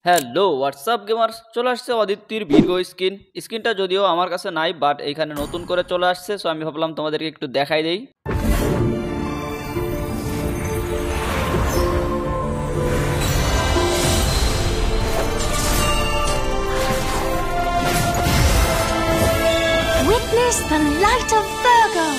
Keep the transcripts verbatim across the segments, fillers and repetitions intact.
Hello WhatsApp gamers, চলে আসছে অদিতির ভিগো skin. স্কিনটা যদিও আমার কাছে নাই, বাট এখানে নতুন করে চলে আসছে, সো আমি ভাবলাম তোমাদেরকে একটু দেখাই দেই। Witness the light of Virgo.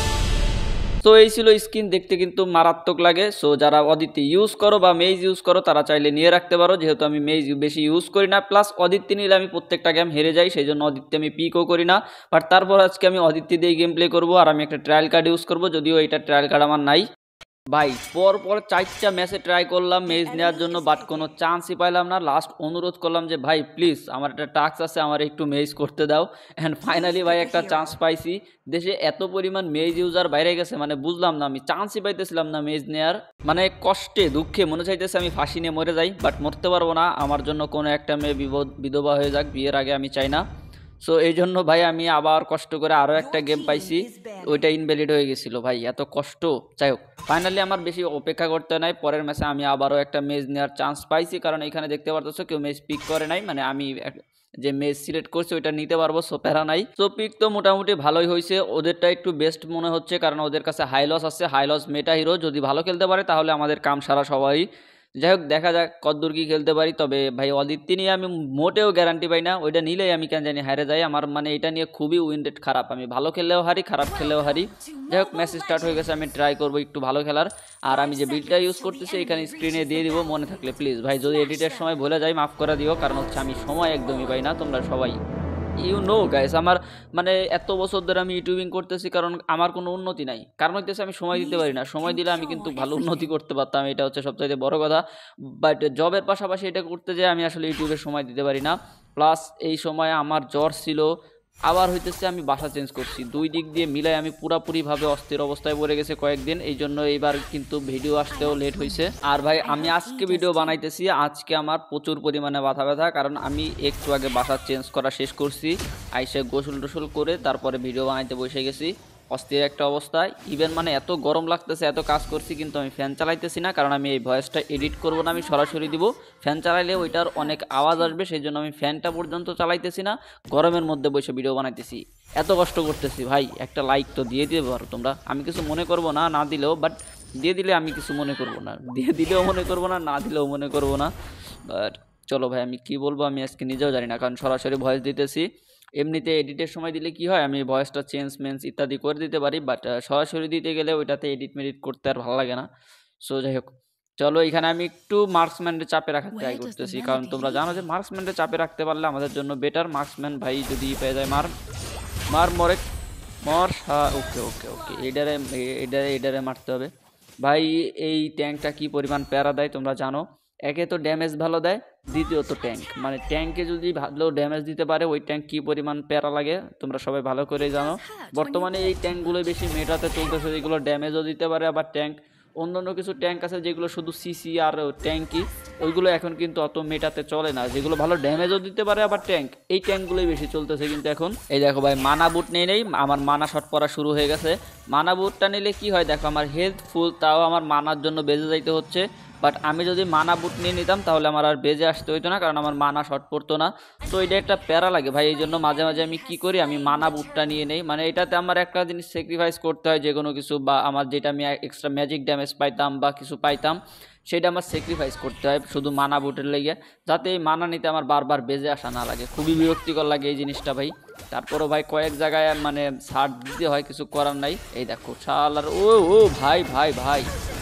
তো এই ছিল স্কিন, দেখতে কিন্তু মারাত্মক লাগে। সো যারা অদিতি ইউজ করো বা মেজ ইউজ করো তারা চাইলে নিয়ে রাখতে পারো, যেহেতু আমি মেজ বেশি ইউজ করি না। প্লাস অদিতি নিলে আমি প্রত্যেকটা গেম হেরে যাই, সেই জন্য অদিতি আমি পিকও করি না। বাট তারপর আজকে আমি অদিতি দিয়ে গেম প্লে করবো, আর আমি একটা ট্রায়াল কার্ড ইউজ করবো, যদিও এটা ট্রায়াল কার্ড আমার নাই। ভাই পর পর চারটা ম্যাচে ট্রাই করলাম মেজ নেওয়ার জন্য, বাট কোনো চান্সই পাইলাম না। লাস্ট অনুরোধ করলাম যে ভাই প্লিজ আমার একটা টাস্ক আছে, আমার একটু মেজ করতে দাও। অ্যান্ড ফাইনালি ভাই একটা চান্স পাইছি। দেশে এত পরিমাণ মেজ ইউজার বাইরে গেছে, মানে বুঝলাম না, আমি চান্সই পাইতেছিলাম না মেজ নেওয়ার। মানে কষ্টে দুঃখে মনে চাইতেছে আমি ফাঁসি নিয়ে মরে যাই, বাট মরতে পারবো না। আমার জন্য কোনো একটা মেয়ে বিপদ বিধবা হয়ে যাক, বিয়ের আগে আমি চাই না। সো এই জন্য ভাই আমি আবার কষ্ট করে আরও একটা গেম পাইছি, ওইটা ইনভ্যালিড হয়ে গেছিলো। ভাই এত কষ্ট, যাই হোক ফাইনালি আমার বেশি অপেক্ষা করতে নাই। পরের ম্যাচে আমি আবারও একটা মেজ নেওয়ার চান্স পাইছি, কারণ এখানে দেখতে পারতেছো কেউ মেজ পিক করে নাই, মানে আমি যে মেজ সিলেক্ট করছি ওইটা নিতে পারবো, সো প্যারা নাই। সো পিক তো মোটামুটি ভালোই হয়েছে, ওদেরটা একটু বেস্ট মনে হচ্ছে, কারণ ওদের কাছে হাইলস আছে, হাইলস মেটা হিরো, যদি ভালো খেলতে পারে তাহলে আমাদের কাম সারা সবাই। যাই হোক দেখা যাক কতদূর কি খেলতে পারি। তবে ভাই অদিতি নিয়ে আমি মোটেও গ্যারান্টি পাই না, ওইটা নিলেই আমি কেন জানি হারে যাই। আমার মানে এটা নিয়ে খুবই উইন্ডেড খারাপ, আমি ভালো খেললেও হারি, খারাপ খেললেও হারি। যাই হোক ম্যাচ স্টার্ট হয়ে গেছে, আমি ট্রাই করবো একটু ভালো খেলার। আর আমি যে বিলটা ইউজ করতেছি এখানে স্ক্রিনে দিয়ে দিব, মনে থাকলে প্লিজ ভাই, যদি এডিটের সময় ভুলে যাই মাফ করে দিও, কারণ হচ্ছে আমি সময় একদমই পাই না, তোমরা সবাই ইউ নো গাইস। আমার মানে এত বছর ধরে আমি ইউটিউবিং করতেছি, কারণ আমার কোনো উন্নতি নাই, কারণ হইতেছে আমি সময় দিতে পারি না। সময় দিলে আমি কিন্তু ভালো উন্নতি করতে পারতাম, এটা হচ্ছে সবচাইতে বড় কথা। বাট জবের পাশাপাশি এটা করতে যেয়ে আমি আসলে ইউটিউবে সময় দিতে পারি না। প্লাস এই সময় আমার জ্বর ছিল, আবার হইতেছে আমি বাসা চেঞ্জ করছি, দুই দিক দিয়ে মিলাই আমি পুরাপুরিভাবে অস্থির অবস্থায় পড়ে গেছে কয়েকদিন, এই জন্য এইবার কিন্তু ভিডিও আসতেও লেট হয়েছে। আর ভাই আমি আজকে ভিডিও বানাইতেছি, আজকে আমার প্রচুর পরিমাণে মাথা ব্যথা, কারণ আমি একটু আগে বাসা চেঞ্জ করা শেষ করছি, আইসে গোসল টোসল করে তারপরে ভিডিও বানাইতে বসে গেছি। অস্থির একটা অবস্থায়, ইভেন মানে এত গরম লাগতেছে, এত কাজ করছি কিন্তু আমি ফ্যান চালাইতেছি না, কারণ আমি এই ভয়েসটা এডিট করব না, আমি সরাসরি দিব। ফ্যান চালাইলে ওইটার অনেক আওয়াজ আসবে, সেই জন্য আমি ফ্যানটা পর্যন্ত চালাইতেছি না, গরমের মধ্যে বসে ভিডিও বানাইতেছি, এত কষ্ট করতেছি। ভাই একটা লাইক তো দিয়ে দিতে পারো তোমরা, আমি কিছু মনে করবো না, না দিলেও, বাট দিয়ে দিলে আমি কিছু মনে করবো না, দিয়ে দিলেও মনে করবো না, না দিলেও মনে করবো না। বাট চলো ভাই আমি কি বলবো আমি আজকে নিজেও জানি না, কারণ সরাসরি ভয়েস দিতেছি। এমনিতে এডিটের সময় দিলে কি হয়, আমি ভয়েসটা চেঞ্জ মেঞ্জ ইত্যাদি করে দিতে পারি, বাট সরাসরি দিতে গেলে ওইটাতে এডিট মেডিট করতে আর ভালো লাগে না। সো যাই হোক চলো, এখানে আমি একটু মার্কসম্যানের চাপে রাখার ট্রাই করতেছি, কারণ তোমরা জানো যে মার্কসম্যানের চাপে রাখতে পারলে আমাদের জন্য বেটার। মার্কসম্যান ভাই যদি পেয়ে যায় মার মার মরে মর, হ্যাঁ ওকে ওকে ওকে, এডারে এডারে এডারে মারতে হবে। ভাই এই ট্যাঙ্কটা কি পরিমাণ প্যারা দেয় তোমরা জানো, একে তো ড্যামেজ ভালো দেয়, দ্বিতীয়ত ট্যাঙ্ক, মানে ট্যাঙ্কে যদি ভালো ড্যামেজ দিতে পারে ওই ট্যাঙ্ক কী পরিমাণ প্যারা লাগে তোমরা সবাই ভালো করে জানো। বর্তমানে এই ট্যাঙ্কগুলোই বেশি মেটাতে চলতেছে, যেগুলো ড্যামেজও দিতে পারে, আবার ট্যাঙ্ক অন্যান্য কিছু ট্যাঙ্ক আছে যেগুলো শুধু সিসি আর ট্যাঙ্কই, ওইগুলো এখন কিন্তু অত মেটাতে চলে না, যেগুলো ভালো ড্যামেজও দিতে পারে আবার ট্যাঙ্ক, এই ট্যাঙ্কগুলোই বেশি চলতেছে কিন্তু এখন। এই দেখো ভাই মানা বুট নেই নেই আমার মানা শট পড়া শুরু হয়ে গেছে। মানা বুটটা নিলে কি হয় দেখো, আমার হেলথ ফুল, তাও আমার মানার জন্য বেজে যাইতে হচ্ছে। বাট আমি যদি মানা বুট নিয়ে নিতাম তাহলে আমার আর বেজে আসতে হইতো না, কারণ আমার মানা শর্ট পড়তো না। তো এটা একটা প্যারা লাগে ভাই, এই জন্য মাঝে মাঝে আমি কি করি, আমি মানা বুটটা নিয়ে নেই, মানে এটাতে আমার একটা জিনিস স্যাক্রিফাইস করতে হয় যে কোনো কিছু, বা আমার যেটা আমি এক্সট্রা ম্যাজিক ড্যামেজ পাইতাম বা কিছু পাইতাম সেটা আমার স্যাক্রিফাইস করতে হয় শুধু মানা বুটের লেগে, যাতে এই মানা নিতে আমার বারবার বেজে আসা না লাগে। খুবই বিরক্তিকর লাগে এই জিনিসটা ভাই। তারপরও ভাই কয়েক জায়গায় মানে ছাড় দিতে হয়, কিছু করার নাই। এই দেখো শাল, আর ও ও ভাই ভাই ভাই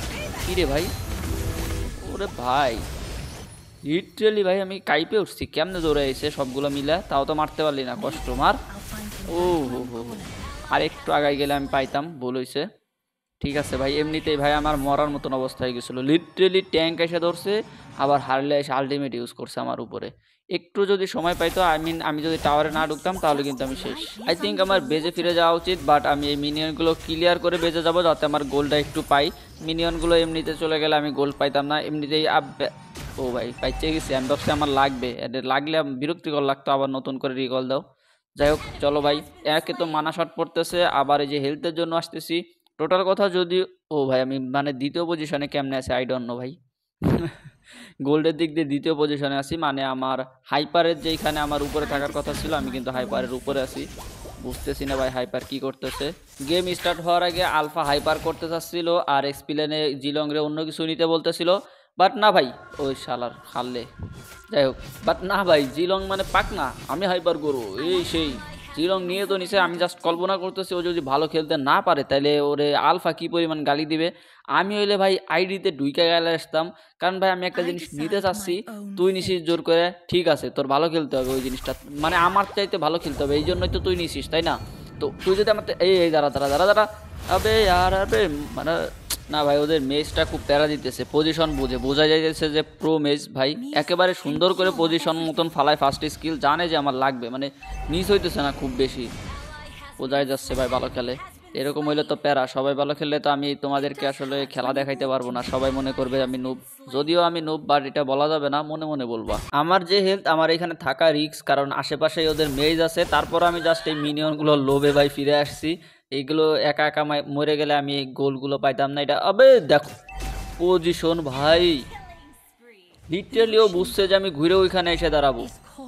কী রে ভাই, ওরে ভাই লিটারালি ভাই আমি কাইপে উঠছি, কেমনে দৌড়ে এসে সবগুলো মিলে, তাও তো মারতে পারলি না, কষ্ট মার। ও হো হো হো, আর একটু আগায় গেলে আমি পাইতাম, ভুল হয়েছে। ঠিক আছে ভাই, এমনিতেই ভাই আমার মরার মতন অবস্থা হয়ে গেছিলো, লিটারালি ট্যাঙ্ক এসে ধরছে, আবার হারলে এসে আলটিমেট ইউজ করছে আমার উপরে। একটু যদি সময় পাইতো, আই মিন আমি যদি টাওয়ারে না ঢুকতাম তাহলে কিন্তু আমি শেষ। আই থিঙ্ক আমার বেজে ফিরে যাওয়া উচিত, বাট আমি এই মিনিয়নগুলো ক্লিয়ার করে বেজে যাবো, যাতে আমার গোলটা একটু পাই। মিনিয়নগুলো এমনিতে চলে গেলে আমি গোল পাইতাম না, এমনিতেই আপ। ও ভাই পাইচে গেছি আমি, ভাবছি আমার লাগবে, এটা লাগলে বিরক্তিকর লাগতো, আবার নতুন করে রিকল দাও। যাই হোক চলো ভাই, একে তো মানা শট পড়তেছে, আবার এই যে হেলথের জন্য আসতেছি। টোটাল কথা যদি, ও ভাই আমি মানে দ্বিতীয় পজিশনে কেমনে আছে আই ডোন্ট নো ভাই। গোল্ডের দিক দিয়ে দ্বিতীয় পজিশনে আছি, মানে আমার হাইপারের যেখানে আমার উপরে থাকার কথা ছিল আমি কিন্তু হাইপারের উপরে আছি। বুঝতেছি না ভাই হাইপার কি করতেছে। গেম স্টার্ট হওয়ার আগে আলফা হাইপার করতে চাচ্ছিল আর এক্সপিলেনে জিলংরে অন্য কিছু নিতে বলতেছিল, বাট না ভাই ওই শালার হারলে। যাই হোক, বাট না ভাই জিলং মানে পাক না, আমি হাইপার করবো এই সেই। জিলং নিয়ে তো নিচে, আমি জাস্ট কল্পনা করতেছি ও যদি ভালো খেলতে না পারে তাহলে ওরে আলফা কি পরিমাণ গালি দিবে। আমি হইলে ভাই আইডিতে ডুইকা গেলে আসতাম, কারণ ভাই আমি একটা জিনিস নিতে চাচ্ছি, তুই নিছিস জোর করে, ঠিক আছে তোর ভালো খেলতে হবে ওই জিনিসটা, মানে আমার চাইতে ভালো খেলতে হবে, এই জন্যই তো তুই নিছিস তাই না। তো তুই যদি আমার এই এই দাঁড়া দাঁড়া দাঁড়া দাঁড়া আবে আর আবে মানে না ভাই, ওদের মেজটা খুব প্যারা দিতেছে, পজিশন বুঝে বোঝা যাইতেছে যে প্রো মেজ ভাই একেবারে সুন্দর করে পজিশন মতন ফালায়, ফার্স্ট স্কিল জানে যে আমার লাগবে, মানে মিস হইতেছে না খুব বেশি, বোঝাই যাচ্ছে ভাই ভালো খেলে। এরকম হইলে তো প্যারা, সবাই ভালো খেললে তো আমি তোমাদেরকে আসলে খেলা দেখাইতে পারবো না, সবাই মনে করবে আমি নুব, যদিও আমি নুব বাট এটা বলা যাবে না, মনে মনে বলবা। আমার যে হেলথ, আমার এখানে থাকা রিক্স, কারণ আশেপাশেই ওদের মেজ আছে, তারপর আমি জাস্ট এই মিনিয়নগুলো লোভে ভাই ফিরে আসছি। এইগুলো একা একা মরে গেলে আমি গোলগুলো পাইতাম না। এটা আবে দেখো পজিশন ভাই, লিটারালিও বুঝছে যে আমি ঘুরে ওইখানে এসে দাঁড়াবো।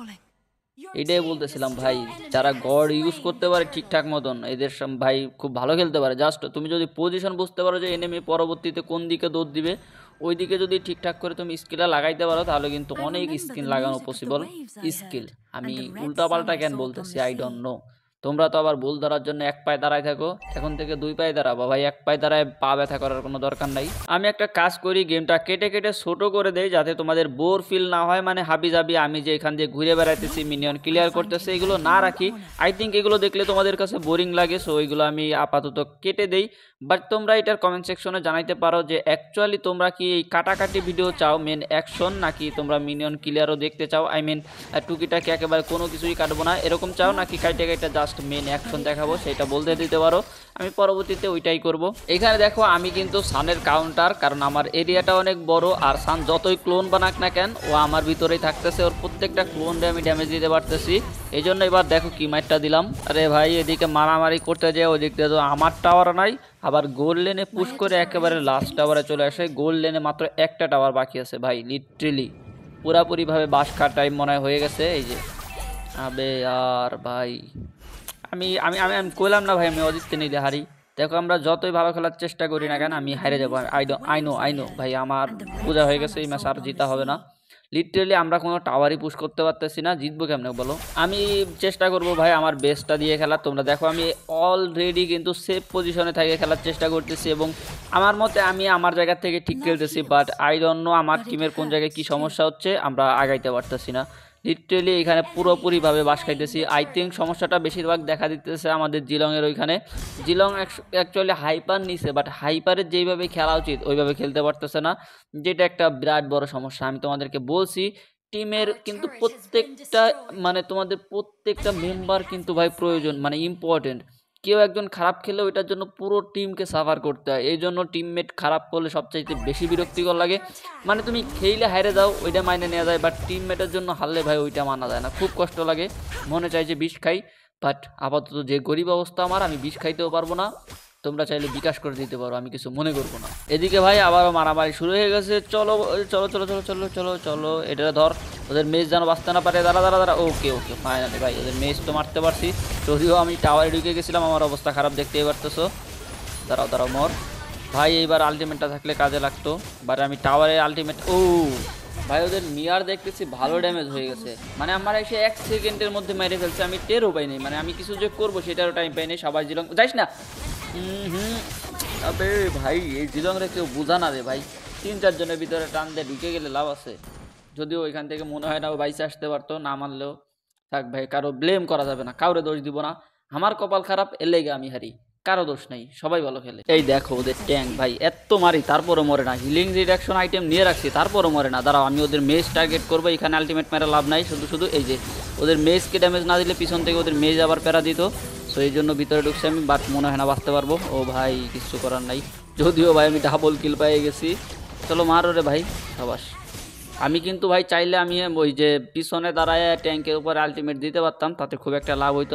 এটাই বলতেছিলাম ভাই, যারা গড ইউজ করতে পারে ঠিকঠাক মতন এদের ভাই খুব ভালো খেলতে পারে। জাস্ট তুমি যদি পজিশন বুঝতে পারো যে এনিমি পরবর্তীতে কোন দিকে দৌড় দিবে, ওই দিকে যদি ঠিকঠাক করে তুমি স্কিলটা লাগাইতে পারো তাহলে কিন্তু অনেক স্কিল লাগানো পসিবল। স্কিল আমি উল্টাপাল্টা কেন বলতেছি, আই ডোন্ট নো। তোমরা তো আবার ভুল ধরার জন্য এক পায়ে দাঁড়ায় থাকো, এখন থেকে দুই পায়ে দাঁড়াবো ভাই, এক পায়ে দাঁড়ায় পা ব্যথা করার কোনো দরকার নাই। আমি একটা কাজ করি, গেমটা কেটে কেটে ছোট করে দেই যাতে তোমাদের বোর ফিল না হয়, মানে হাবি জাবি আমি যে এখান দিয়ে ঘুরে বেড়াইতেছি মিনিয়ন ক্লিয়ার করতেছে এগুলো না রাখি। আই থিঙ্ক এগুলো দেখলে তোমাদের কাছে বোরিং লাগে, সো ওইগুলো আমি আপাতত কেটে দেই। বাট তোমরা এটার কমেন্ট সেকশনে জানাইতে পারো যে অ্যাকচুয়ালি তোমরা কি এই কাটাকাটি ভিডিও চাও, মেন অ্যাকশন, নাকি তোমরা মিনিয়ন ক্লিয়ারও দেখতে চাও, আই মিন টুকিটাকি একেবারে কোনো কিছুই কাটবো না এরকম চাও, নাকি কাইটে কাইটা জাস্ট মেন অ্যাকশন দেখাবো, সেটা বলতে দিতে পারো, আমি পরবর্তীতে ওইটাই করব। এখানে দেখো আমি কিন্তু সানের কাউন্টার, কারণ আমার এরিয়াটা অনেক বড়, আর সান যতই ক্লোন বানাক না কেন ও আমার ভিতরেই থাকতেছে, ওর প্রত্যেকটা ক্লোনরে আমি ড্যামেজ দিতে পারতেছি। এই জন্য এবার দেখো কি মাইটটা দিলাম। আরে ভাই এদিকে মারামারি করতে যায়, ওই দিক দিয়ে তো আমার টাওয়ার নাই, আবার গোল লেনে পুশ করে একেবারে লাস্ট টাওয়ারে চলে আসে। গোল লেনে মাত্র একটা টাওয়ার বাকি আছে ভাই, লিটারেলি পুরাপুরিভাবে বাস খাওয়ার টাইম মনে হয় হয়ে গেছে। এই যে আবে আর ভাই আমি আমি আমি আমি কইলাম না ভাই আমি অজিতকে নিলে হারি। দেখো আমরা যতই ভালো খেলার চেষ্টা করি না কেন আমি হারে যাবো, I do I know I know ভাই, আমার বোঝা হয়ে গেছে এই ম্যাচ আর জিতা হবে না। লিটারেলি আমরা কোনো টাওয়ারই পুশ করতে পারতেছি না, জিতবো কেমনে বলো। আমি চেষ্টা করব ভাই আমার বেস্টটা দিয়ে খেলার। তোমরা দেখো আমি অলরেডি কিন্তু সেফ পজিশনে থেকে খেলার চেষ্টা করতেছি, এবং আমার মতে আমি আমার জায়গা থেকে ঠিক খেলতেছি, বাট আই ডোন্ট নো আমার টিমের কোন জায়গায় কী সমস্যা হচ্ছে, আমরা আগাইতে পারতেছি না। লিটারেলি এখানে পুরোপুরিভাবে বাস খাইতেছি। আই থিঙ্ক সমস্যাটা বেশিরভাগ দেখা দিতেছে আমাদের জিলংয়ের ওইখানে। জিলং অ্যাকচুয়ালি হাইপার নিছে, বাট হাইপারের যেইভাবে খেলা উচিত ওইভাবে খেলতে পারতেছে না, যেটা একটা বিরাট বড় সমস্যা। আমি তোমাদেরকে বলছি টিমের কিন্তু প্রত্যেকটা মানে তোমাদের প্রত্যেকটা মেম্বার কিন্তু ভাই প্রয়োজন, মানে ইম্পর্টেন্ট। কেউ একজন খারাপ খেলে ওইটার জন্য পুরো টিমকে সাফার করতে হয়, এই জন্য টিমমেট খারাপ করলে সবচাইতে বেশি বিরক্তিকর লাগে। মানে তুমি খেইলে হারে যাও ওইটা মাইনে নেওয়া যায়, বাট টিমমেটের জন্য হারলে ভাই ওইটা মানা যায় না, খুব কষ্ট লাগে, মনে চাই যে বিষ খাই। বাট আপাতত যে গরিব অবস্থা আমার, আমি বিষ খাইতেও পারবো না। তোমরা চাইলে বিকাশ করে দিতে পারো, আমি কিছু মনে করবো না। এদিকে ভাই আবারও মারামারি শুরু হয়ে গেছে। চলো চলো চলো চলো চলো চলো চলো এটা ধর, ওদের মেজ যেন বাঁচতে না পারে। দাঁড়া দাঁড়া দাঁড়া ওকে ওকে ফাইনালি ভাই ওদের মেজ তো মারতে পারছি, যদিও আমি টাওয়ারে ঢুকে গেছিলাম, আমার অবস্থা খারাপ দেখতেই পারতেছো। দাঁড়াও দাঁড়াও মর ভাই, এইবার আলটিমেটটা থাকলে কাজে লাগতো, বাট আমি টাওয়ারে আলটিমেট ও ভাই ওদের মিয়ার দেখতেছি ভালো ড্যামেজ হয়ে গেছে, মানে আমার এসে এক সেকেন্ডের মধ্যে মেরে ফেলছে, আমি টেরও পাই নাই, মানে আমি কিছু যে করবো সেটারও টাইম পাই নাই। সবাই জিলং যাইস না, হুম হুম আবে ভাই এই জিলংরে কেউ বোঝা না রে ভাই, তিন চারজনের ভিতরে টান দিয়ে ঢুকে গেলে লাভ আছে। যদিও ওইখান থেকে মনে হয় না ও বাইসে আসতে পারতো, না মানলেও থাক ভাই, কারো ব্লেম করা যাবে না, কাউরে দোষ দিব না। আমার কপাল খারাপ এর লেগে আমি হারি, কারো দোষ নেই, সবাই ভালো খেলে। এই দেখো ওদের ট্যাঙ্ক ভাই এত মারি তারপরও মরে না, হিলিং রিডাকশন আইটেম নিয়ে রাখছি তারপরও মরে না। দাঁড়াও আমি ওদের মেজ টার্গেট করবো, এখানে আলটিমেট মেরা লাভ নাই, শুধু শুধু এই যে ওদের মেজকে ড্যামেজ না দিলে পিছন থেকে ওদের মেজ আবার প্যারা দিত, সো এই জন্য ভিতরে ঢুকছি আমি, বাট মনে হয় না বাঁচতে পারবো। ও ভাই কিছু করার নাই, যদিও ভাই আমি ডাবল কিল পেয়ে গেছি। চলো মারো রে ভাই সাবাস। আমি কিন্তু ভাই চাইলে আমি ওই যে পিছনে দাঁড়ায় ট্যাঙ্কের উপরে আলটিমেট দিতে পারতাম, তাতে খুব একটা লাভ হইতো না।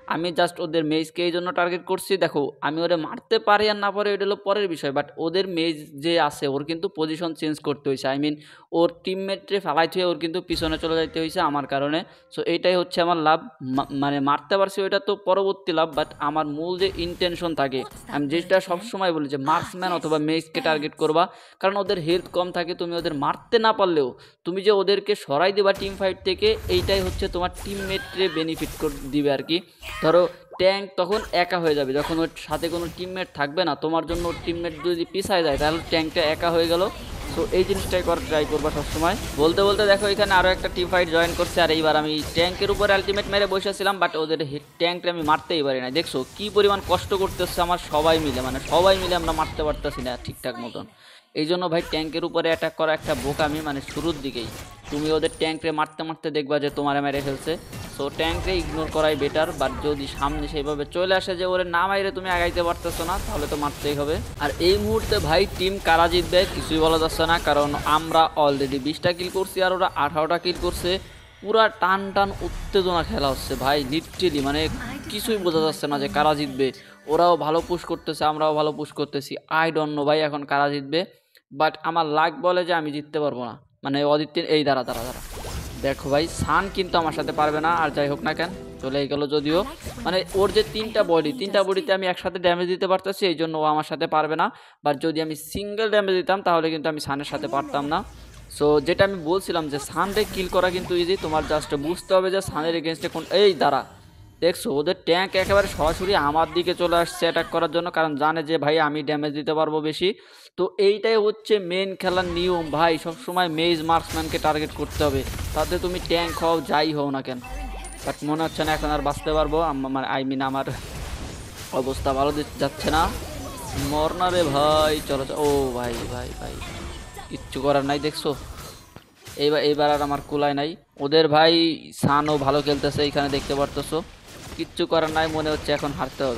আমি জাস্ট ওদের মেজকে এই জন্য টার্গেট করছি। দেখো আমি ওরে মারতে পারি আর না পারি এটা হলো পরের বিষয়, বাট ওদের মেজ যে আছে ওর কিন্তু পজিশন চেঞ্জ করতে হয়েছে। আই মিন ওর টিমমেটরে ফেলাই থুয়ে ওর কিন্তু পিছনে চলে যাইতে হয়েছে আমার কারণে। সো এইটাই হচ্ছে আমার লাভ, মানে মারতে পারছি ওইটা তো পরবর্তী লাভ, বাট আমার মূল যে ইন্টেনশন থাকে আমি যেটা সবসময় বলি যে মার্কসম্যান অথবা মেজকে টার্গেট করবা, কারণ ওদের হেলথ কম থাকে। তুমি ওদের মারতে না পারলেও তুমি যে ওদেরকে সরাই দেবা টিম ফাইট থেকে, এইটাই হচ্ছে তোমার টিমমেটরে বেনিফিট দিবে আর কি। ধরো ট্যাঙ্ক তখন একা হয়ে যাবে, যখন ওর সাথে কোনো টিমমেট থাকবে না, তোমার জন্য ওর টিমমেট যদি পিছায় যায় তাহলে ট্যাঙ্কটা একা হয়ে গেল। সো এই জিনিসটাই করার ট্রাই করবা সবসময়। বলতে বলতে দেখো এখানে আরও একটা টিম ফাইট জয়েন করছে, আর এইবার আমি ট্যাঙ্কের উপরে আলটিমেট মেরে বসেছিলাম, বাট ওদের ট্যাঙ্কটা আমি মারতেই পারি না। দেখছো কী পরিমাণ কষ্ট করতেছে আমার সবাই মিলে, মানে সবাই মিলে আমরা মারতে পারতেছি না ঠিকঠাক মতন। এই জন্য ভাই ট্যাঙ্কের উপরে অ্যাটাক করা একটা বোকামি, মানে শুরুর দিকেই তুমি ওদের ট্যাঙ্করে মারতে মারতে দেখবা যে তোমার মেরে ফেলছে। সো ট্যাঙ্করে ইগনোর করাই বেটার, বাট যদি সামনে সেইভাবে চলে আসে যে ওরে না মাইরে তুমি আগাইতে পারতেছো না তাহলে তো মারতেই হবে। আর এই মুহূর্তে ভাই টিম কারা জিতবে কিছুই বলা যাচ্ছে না, কারণ আমরা অলরেডি বিশটা কিল করছি আর ওরা আঠারোটা কিল করছে। পুরা টান টান উত্তেজনা খেলা হচ্ছে ভাই, লিটারেলি মানে কিছুই বোঝা যাচ্ছে না যে কারা জিতবে। ওরাও ভালো পুশ করতেছে, আমরাও ভালো পুশ করতেছি। আই ডোন্ট নো ভাই এখন কারা জিতবে, বাট আমার লাক বলে যে আমি জিততে পারবো না। মানে অদিত্যের এই দাঁড়া দাঁড়া দাঁড়া দেখো ভাই সান কিন্তু আমার সাথে পারবে না, আর যাই হোক না কেন চলে গেল যদিও। মানে ওর যে তিনটা বডি, তিনটা বডিতে আমি একসাথে ড্যামেজ দিতে পারতেছি, এই জন্য ও আমার সাথে পারবে না। বাট যদি আমি সিঙ্গেল ড্যামেজ দিতাম তাহলে কিন্তু আমি সানের সাথে পারতাম না। সো যেটা আমি বলছিলাম যে সানরে কিল করা কিন্তু ইজি, তোমার জাস্ট বুঝতে হবে যে সানের এগেনস্টে কোন। এই দাঁড়া দেখছো ওদের ট্যাঙ্ক একেবারে সরাসরি আমার দিকে চলে আসছে অ্যাটাক করার জন্য, কারণ জানে যে ভাই আমি ড্যামেজ দিতে পারবো বেশি। তো এইটাই হচ্ছে মেন খেলার নিয়ম ভাই, সবসময় মেজ মার্কসম্যানকে টার্গেট করতে হবে, তাতে তুমি ট্যাঙ্ক হও যাই হও না কেন। বাট মনে হচ্ছে না এখন আর বাঁচতে পারবো, মানে আই মিন আমার অবস্থা ভালো যাচ্ছে না। মরনা রে ভাই, চলো ও ভাই ভাই ভাই কিচ্ছু করার নাই। দেখছো এইবার এইবার আর আমার কুলায় নাই। ওদের ভাই সানও ভালো খেলতেছে এখানে দেখতে পারতেছো, কিচ্ছু করার নাই। মনে হচ্ছে এখন হারতে হবে,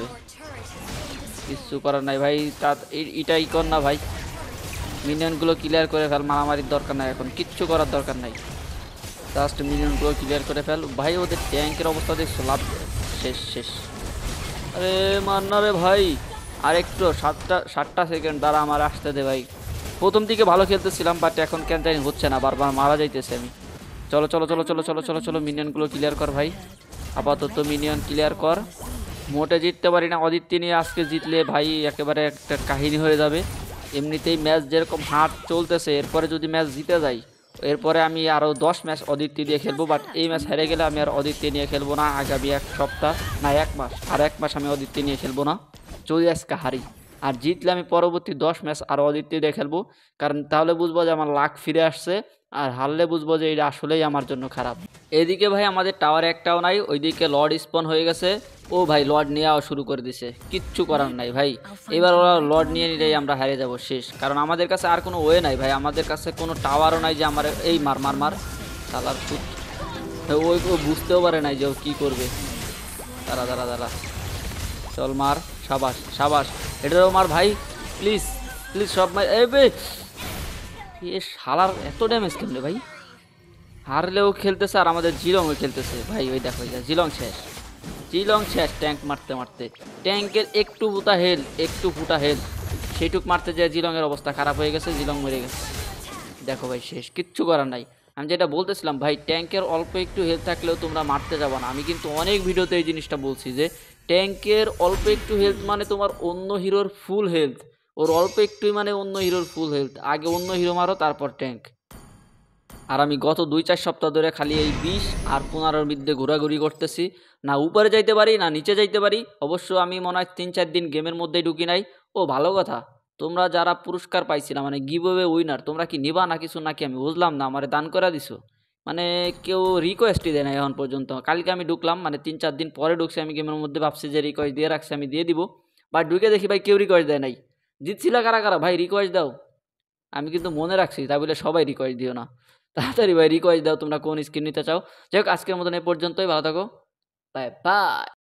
কিচ্ছু করার নাই ভাই। তা এটাই কর না ভাই, মিনিয়নগুলো ক্লিয়ার করে ফেল, মারামারির দরকার নাই এখন, কিচ্ছু করার দরকার নাই, জাস্ট মিনিয়নগুলো ক্লিয়ার করে ফেল ভাই। ওদের ট্যাঙ্কের অবস্থা দেখছো, লাভ শেষ শেষ। আরে মান্না রে ভাই আরেকটু সাতটা সাতটা সেকেন্ড দ্বারা আমার আসতে দে ভাই। প্রথম দিকে ভালো খেলতেছিলাম, বাট এখন কেন জানি হচ্ছে না, বারবার মারা যাইতেছে আমি। চলো চলো চলো চলো চলো চলো চলো মিনিয়নগুলো ক্লিয়ার কর ভাই, আপাতত মিনিয়ন ক্লিয়ার কর। মোটে জিততে পারি না, অদিত্য নিয়ে আজকে জিতলে ভাই একেবারে একটা কাহিনী হয়ে যাবে। এমনিতেই ম্যাচ যেরকম হাট চলতেছে, এরপরে যদি ম্যাচ জিতে যাই এরপরে আমি আরও দশ ম্যাচ অদিত্য দিয়ে খেলবো, বাট এই ম্যাচ হেরে গেলে আমি আর অদিত্য নিয়ে খেলবো না আগামী এক সপ্তাহ না এক মাস, আর এক মাস আমি অদিত্য নিয়ে খেলবো না যদি আজকে হারি। আর জিতলে আমি পরবর্তী দশ ম্যাচ আর অদিত্য দিয়ে খেলবো, কারণ তাহলে বুঝবো যে আমার লাক ফিরে আসছে, আর হারলে বুঝবো যে এটা আসলেই আমার জন্য খারাপ। এদিকে ভাই আমাদের টাওয়ারে একটাও নাই, ওইদিকে লর্ড স্পন হয়ে গেছে। ও ভাই লর্ড নেওয়াও শুরু করে দিছে, কিচ্ছু করার নাই ভাই। এবার ওরা লর্ড নিয়ে নিলেই আমরা হারিয়ে যাব শেষ, কারণ আমাদের কাছে আর কোনো ওয়ে নাই ভাই, আমাদের কাছে কোনো টাওয়ারও নাই যে আমার এই মার মার মার সালার ফুট। ওই ও বুঝতেও পারে নাই যে ও কী করবে। দাঁড়া দাঁড়া দাঁড়া চল মার, সাবাস সাবাস, এটারও মার ভাই প্লিজ প্লিজ সব মার। এ বে এ শালার এত ড্যামেজ কেমনে ভাই, হারলেও খেলতেছে আর আমাদের জিলংও খেলতেছে ভাই। ওই দেখো জিলং শেষ, জিলং শেষ ট্যাঙ্ক মারতে মারতে। ট্যাঙ্কের একটু ফুটা হেল একটু ফুটা হেল সেইটুক মারতে যায় জিলংয়ের অবস্থা খারাপ হয়ে গেছে, জিলং মরে গেছে। দেখো ভাই শেষ, কিচ্ছু করার নাই। আমি যেটা বলতেছিলাম ভাই, ট্যাঙ্কের অল্প একটু হেলথ থাকলেও তোমরা মারতে যাবো না। আমি কিন্তু অনেক ভিডিওতে এই জিনিসটা বলছি যে ট্যাঙ্কের অল্প একটু হেলথ মানে তোমার অন্য হিরোর ফুল হেলথ, ওর অল্প একটুই মানে অন্য হিরোর ফুল হেলথ। আগে অন্য হিরো মারো তারপর ট্যাঙ্ক। আর আমি গত দুই চার সপ্তাহ ধরে খালি এই বিশ আর পনেরোর মধ্যে ঘোরাঘুরি করতেছি, না উপরে যাইতে পারি না নিচে যাইতে পারি। অবশ্য আমি মনে হয় তিন চার দিন গেমের মধ্যেই ঢুকি নাই। ও ভালো কথা, তোমরা যারা পুরস্কার পাইছিলাম মানে গিভওয়ে উইনার, তোমরা কি নিবা না কিছু নাকি আমি বুঝলাম না, আমারে দান করে দিছো। মানে কেউ রিকোয়েস্টই দেয় না এখন পর্যন্ত। কালকে আমি ঢুকলাম, মানে তিন চার দিন পরে ঢুকছি আমি গেমের মধ্যে, ভাবছি যে রিকোয়েস্ট দিয়ে রাখছি আমি দিয়ে দিব, বাট ঢুকে দেখি ভাই কেউ রিকোয়েস্ট দেয় নাই। জিতছিল কারা কারা ভাই রিকোয়েস্ট দাও, আমি কিন্তু মনে রাখছি, তা বলে সবাই রিকোয়েস্ট দিও না। তাড়াতাড়ি ভাই রিকোয়েস্ট দাও তোমরা কোন স্কিন নিতে চাও। যাই হোক আজকের মতন এই পর্যন্তই, ভালো থাকো, বাই বাই।